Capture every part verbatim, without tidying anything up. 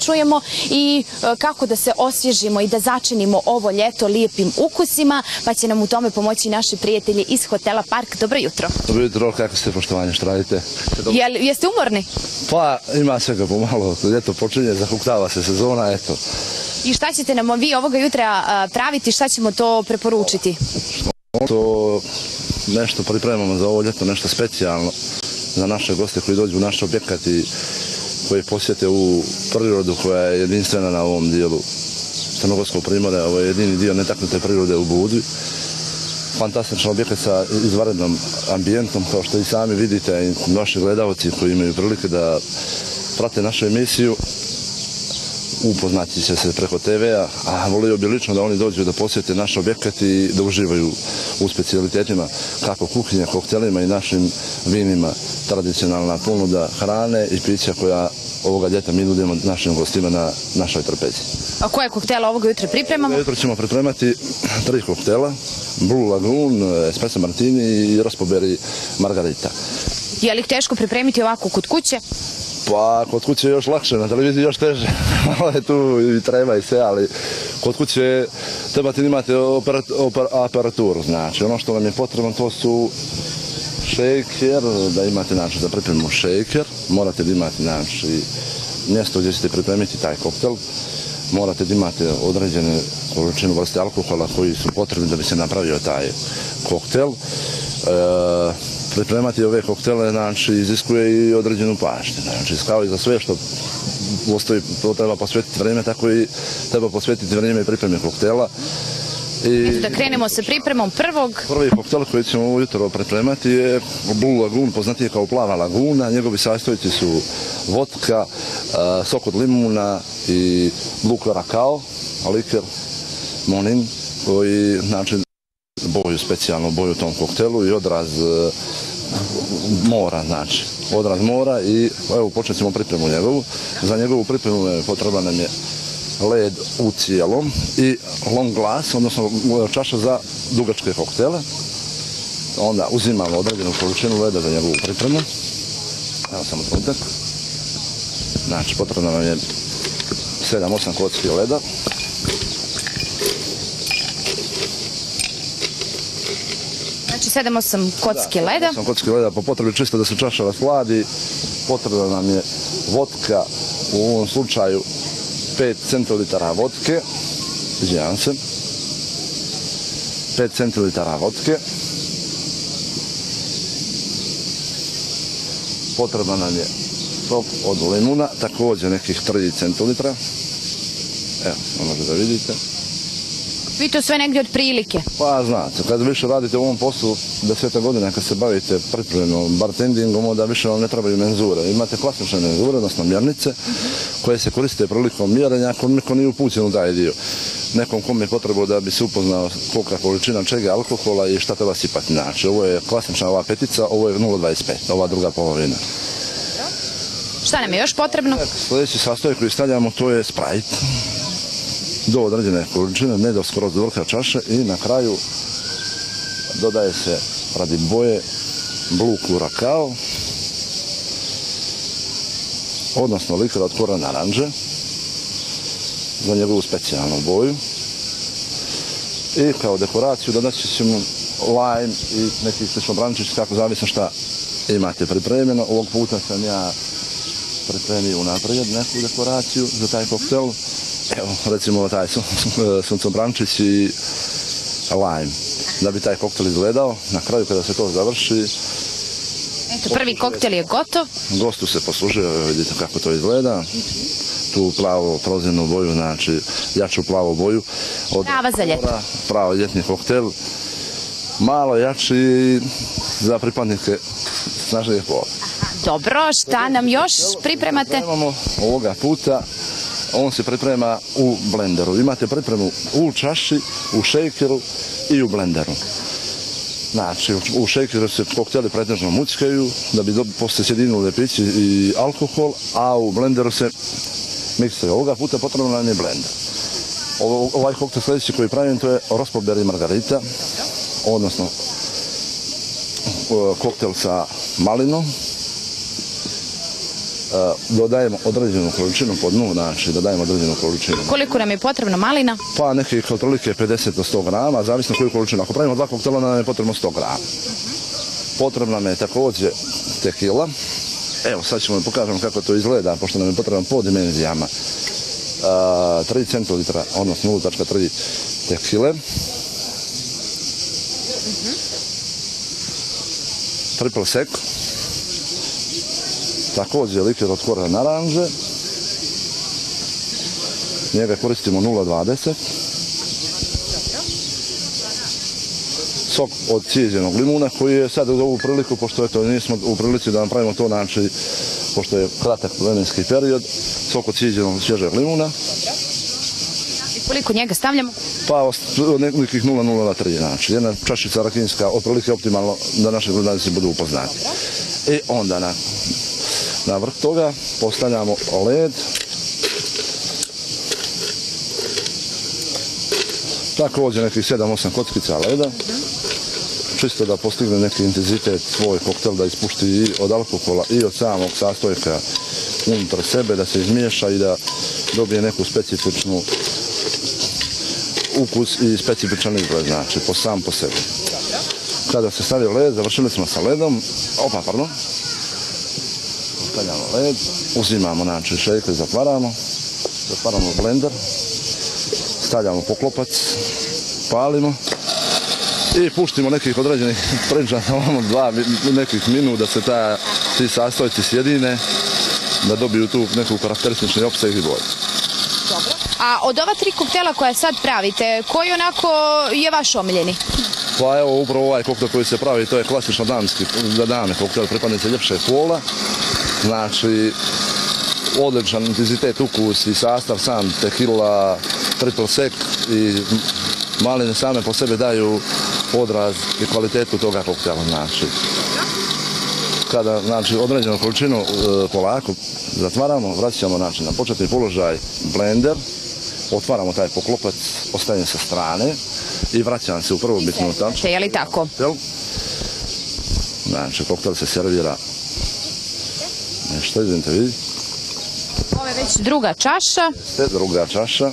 čujemo i kako da se osvježimo i da začinimo ovo ljeto lijepim ukusima, pa će nam u tome pomoći naši prijatelji iz hotela Park. Dobro jutro. Dobro jutro, kako ste, poštovanje, što radite? Jel, jeste umorni? Pa ima svega pomalo, ljeto počinje, zahuktava se sezona, eto. I šta ćete nam vi ovoga jutra praviti, šta ćemo to preporučiti? To nešto pripremamo za ovo ljeto, nešto specijalno za naše goste koji dođu u naš objekat i koji posjete u prirodu koja je jedinstvena na ovom dijelu Crnogorskog primorja. Ovo je jedini dio netaknute prirode u Budvi. Fantastičan objekat sa izvanrednom ambijentom, kao što i sami vidite, i naši gledalci koji imaju prilike da prate našu emisiju upoznati će se preko te vea, a volio bi lično da oni dođu da posjete naš objekat i da uživaju u specijalitetima kako kuhinje, koktelima i našim vinima, tradicionalna ponuda hrane i pića koja ovoga ljeta mi nudimo našim gostima na našoj trpezi. A koje koktele ovoga jutra pripremamo? Jutro ćemo pripremati tri koktela, Blue Lagoon, Espresso Martini i Raspberry Margarita. Je li ih teško pripremiti ovako kod kuće? Pa kod kuće je još lakše, na televiziji još teže, ali tu i treba i sve, ali kod kuće trebate imati aparaturu, znači ono što vam je potrebno to su šejker, da imate znači da pripremimo šejker, morate da imate znači mjesto gdje ćete pripremiti taj koktel, morate da imate određene količinu vrste alkohola koji su potrebni da bi se napravio taj koktel. E, Pripremati ove koktele znači iziskuje i određenu pažnju, znači kao i za sve što postoji, to treba posvetiti vrijeme, tako i treba posvetiti vrijeme i pripreme koktela. I eto da krenemo sa pripremom prvog. Prvi koktel koji ćemo ujutro pripremati je Blue Lagoon, poznatiji kao plava laguna. Njegovi sastojci su vodka, sok od limuna i Blue Curacao, liker, monin, koji znači boju, specijalnu boju u tom koktelu i odraz mora, znači, odraz mora i evo počet ćemo pripremu njegovu. Za njegovu pripremu je potreban nam je led u cijelom i long glass, odnosno čaša za dugačke koktele. Onda uzimamo određenu količinu leda za njegovu pripremu. Evo samo trenutak. Znači potrebno nam je sedam osam kocki leda. sedam osam kocki leda. sedam osam kocki leda, po potrebi čisto da se čaša rasladi. Potrebna nam je vodka, u ovom slučaju pet centilitara vodke. Izvinjavam se. pet centilitara vodke. Potrebna nam je sok od limuna, također nekih tri centilitra. Evo, možete da vidite. Vi to sve negdje od prilike? Pa znate, kad više radite u ovom poslu desete godine, kad se bavite pripremom, bartendingom, onda više vam ne trebaju menzure. Imate klasične menzure, odnosno mjernice, koje se koriste prilikom mjerenja, ako neko nije upućen u taj dio. Nekom kom je potrebno da bi se upoznao kolika količina čega, alkohola i šta treba sipati. Znači, ovo je klasična ova petica, ovo je nula dvadeset pet, ova druga polovina. Šta nam je još potrebno? Sljedeći sastojak koji stavljamo, to je Sprite. Do određene količine, ne do skoro do vrha čaše i na kraju dodaje se radi boje Blue Curacao, odnosno likor od kora naranđe za njegovu specijalnu boju i kao dekoraciju dodat ćemo lime i neki slično brančić, kako zavisno šta imate pripremljeno. Ovog puta sam ja pripremio unaprijed neku dekoraciju za taj koktel. Evo, recimo taj suncobrančić i lime. Da bi taj koktel izgledao, na kraju kada se to završi... Eto, prvi koktel je gotov. Gostu se poslužio, vidite kako to izgleda. Tu plavo prozirnu boju, znači jaču plavu boju. Prava za ljeto. Pravo ljetni koktel. Malo jači za pripadnike snažnijeg pola. Dobro, šta nam još pripremate? Pripremamo ovoga puta. On se priprema u blenderu. Imate pripremu u čaši, u šejkeru i u blenderu. Znači, u šejkeru se kokteli pretežno muckaju da bi poslije sjedinuli pići i alkohol, a u blenderu se miksaju. Ovoga puta potrebno nam je blender. Ovaj koktel sljedeći koji pravim, to je Raspberry Margarita, odnosno koktel sa malinom, dodajemo određenu količinu po dnu, znači dodajemo određenu količinu. Koliko nam je potrebno malina? Pa nekih otprilike pedeset do sto grama, zavisno koju količinu. Ako pravimo dva koktela, nam je potrebno sto grama. Potrebna nam je također tekila. Evo, sad ćemo da pokažemo kako to izgleda, pošto nam je potrebno po dimenzijama. tri centilitra, odnosno nula zarez tri tekile. Triple sec. Također likir od kora naranže. Njega koristimo nula zarez dvadeset. Sok od cijeđenog limuna koji je sad uz ovu priliku, pošto eto nismo u prilici da napravimo to, znači, pošto je kratak vremenski period, sok od cijeđenog svježeg limuna. I koliko njega stavljamo? Pa nekih nula zarez nula tri, znači jedna čašica rakinska, otprilike optimalno da naši gledalci budu upoznati. I onda na, na vrh toga postavljamo led. Također nekih sedam osam kockica leda. Čisto da postigne neki intenzitet svoj koktel, da ispušti i od alkohola i od samog sastojka unutar sebe, da se izmiješa i da dobije neku specifičnu ukus i specifičan izgled, znači po sam po sebi. Kada se stavi led, završili smo sa ledom, opa, pardon, stavljamo led, uzimamo, znači šejker, zatvaramo, zatvaramo blender, stavljamo poklopac, palimo i puštimo nekih određenih priča, samo dva nekih minut da se ta, ti sastojci sjedine, da dobiju tu neku karakteristični opseg i boju. A od ova tri koktela koja sad pravite, koji onako je vaš omiljeni? Pa evo, upravo ovaj koktel koji se pravi, to je klasično damski, za dame koktel, pripadnice ljepše pola. Znači, odličan intenzitet, ukus i sastav sam, tequila, triple sec i maline same po sebi daju odraz i kvalitetu toga koktela, znači. Kada, znači, određenu količinu e, polako zatvaramo, vraćamo, znači, na početni položaj blender, otvaramo taj poklopac, ostavim sa strane i vraćam se u prvobitnu tačku. Je li tako? Znači, koktel se servira. Nešto, izvinite, vidi. Ovo je već druga čaša. Druga čaša.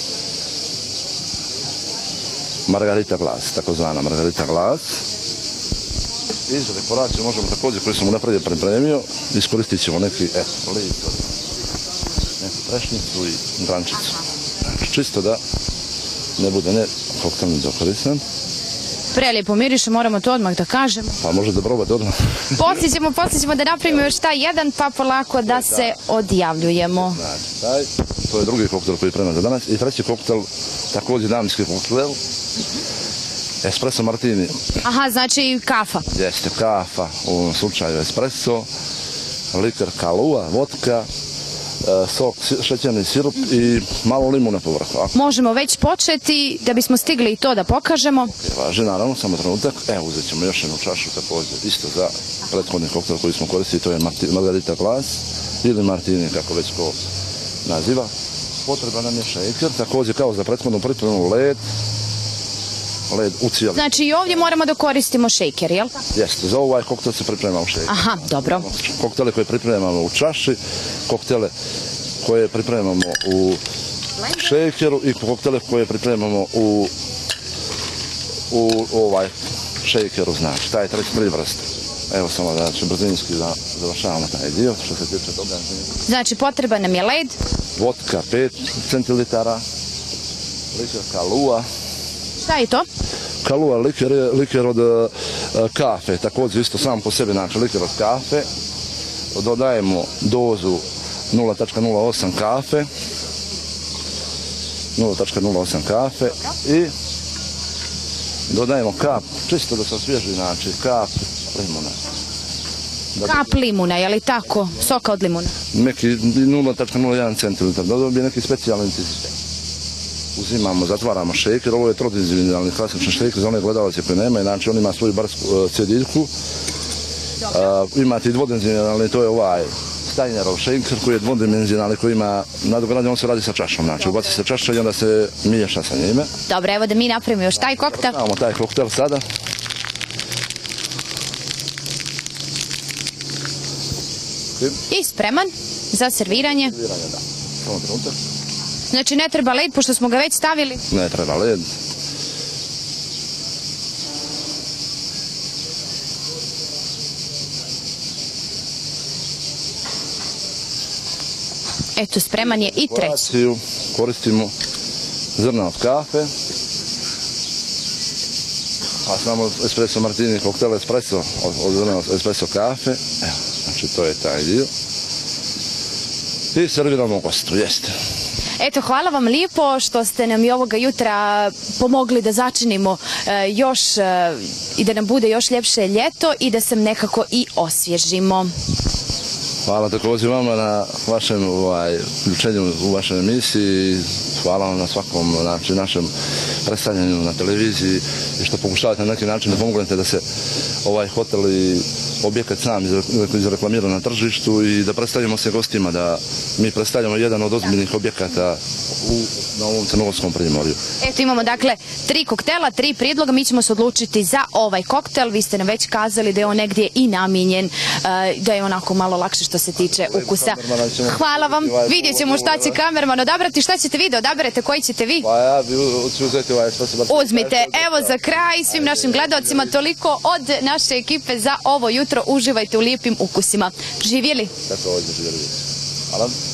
Margarita glas, takozvana Margarita glas. I za dekoraciju možemo također, koji sam unaprijed pripremio, iskoristit ćemo neki, eto, listo, neku trešnicu i grančicu. Znači, čisto da ne bude ne koktelni dokorisan. Prelijepo miriše, moramo to odmah da kažemo. Pa možete probati odmah. Poslije ćemo, poslije ćemo da napravimo još taj jedan, pa polako da se odjavljujemo. Znači, taj, to je drugi koktel koji pripremam za danas. I treći koktel, također damski koktel, espresso martini. Aha, znači kafa. Jeste, kafa, u ovom slučaju espresso, likar Kahlua, vodka, sok, šećerni sirup i malo limuna povrhu. Možemo već početi da bismo stigli i to da pokažemo. Važi, naravno, samo trenutak. Evo, uzet ćemo još jednu čašu također, isto za prethodni koktel koji smo koristili, to je Margarita glas ili martini, kako već ko naziva. Potreban nam je šejker, također kao za prethodnu pripremu led, led u cijeli. Znači i ovdje moramo da koristimo šejker, jel? Jeste, za ovaj koktel se priprema u šejker. Aha, dobro. Koktele koje pripremamo u čaši, koktele koje pripremamo u šejkeru i koktele koje pripremamo u, u ovaj šejkeru, znači, taj treći tri vrste. Evo samo da će brzinski da završavamo taj dio, što se tiče toga. Znači potreban nam je led. Vodka pet centilitara, likar Kahlua. Šta je to? Kahlua likar je likar od uh, kafe, također isto sam po sebi, znači likar od kafe. Dodajemo dozu nula zarez nula osam kafe, nula zarez nula osam kafe i dodajemo kap, čisto da se osvježi, znači kap limuna. Kap limuna, je li tako? Soka od limuna? Neki nula zarez nula jedan centilitara, da dobije neki specijalni intenzitet. Uzimamo, zatvaramo šejker, ovo je trodimenzionalni klasični šejker za one gledalce koji nemaju, znači on ima svoju barsku uh, cediljku. Uh, imate i dvodimenzionalni, to je ovaj Steinerov šejker koji je dvodimenzionalni, koji ima nadogradnje, on se radi sa čašom, znači ubaci se čaša i onda se miješa sa njime. Dobro, evo da mi napravimo još taj koktel. Imamo taj koktel sada. koristim. I spreman za serviranje. Serviranje, da. Samo trenutak. Znači ne treba led, pošto smo ga već stavili. Ne treba led. Eto, spreman je i treći. Koristimo zrna od kafe. A samo espresso martini, koktel espresso od zrna od espresso kafe. Evo, znači to je taj dio. I serviramo gostu, jeste. Eto, hvala vam lijepo što ste nam i ovoga jutra pomogli da začinimo još i da nam bude još ljepše ljeto i da se nekako i osvježimo. Hvala također vama na vašem uključenju u vašoj emisiji. Hvala vam na svakom znači, našem predstavljanju na televiziji i što pokušavate na neki način da pomognete da se ovaj hotel i objekat sam izreklamira na tržištu i da predstavimo se gostima, da mi predstavljamo jedan od ozbiljnih objekata u, na ovom crnogorskom primorju. Eto, imamo dakle tri koktela, tri prijedloga, mi ćemo se odlučiti za ovaj koktel. Vi ste nam već kazali da je on negdje i namijenjen, da je onako malo lakše što se tiče ukusa. Hvala vam, vidjet ćemo šta će kamerman odabrati, šta ćete vi da odaberete, koji ćete vi? Pa ja ću uzeti ovaj što se... Uzmite, evo za kraj svim našim gledalcima toliko od naše ekipe za ovo jutro. Uživajte u lijepim ukusima. Živjeli? Tako ovdje živjeli. Hvala.